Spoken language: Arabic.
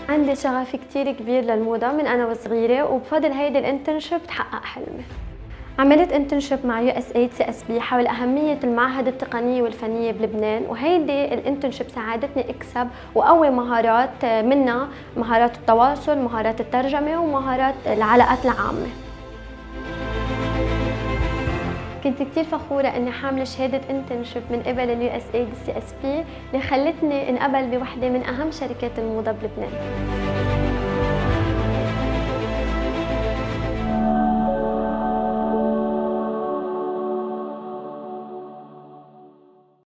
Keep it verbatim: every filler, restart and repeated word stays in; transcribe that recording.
عندي شغف كتير كبير للموضة من أنا وصغيرة، وبفضل هيدي الانترنشيب تحقق حلمي. عملت انترنشيب مع يو اس ايد سي اس بي حول أهمية المعاهد التقنية والفنية بلبنان، وهيدي الانترنشيب ساعدتني اكسب وقوي مهارات، منها مهارات التواصل، مهارات الترجمة، ومهارات العلاقات العامة. كنت كتير فخورة إني حاملة شهادة انترنشيب من قبل اليو اس ايد سي اس بي اللي خلتني انقبل بوحدة من أهم شركات الموضة بلبنان.